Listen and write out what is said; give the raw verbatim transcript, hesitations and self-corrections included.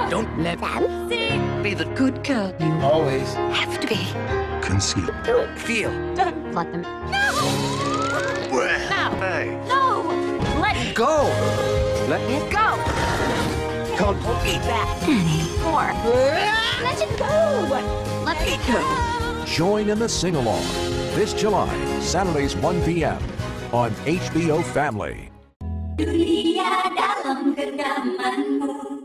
Don't let them see. Be the good girl you always Have to be. conceive. Do it. feel. Don't let them. No! Well, No! hey. No! Let it Go! Let it go! Can't Eat that anymore. Let it go! Let it go! Join in the sing-along this July, Saturdays one p m on H B O Family. Dunia dalam genggamanmu.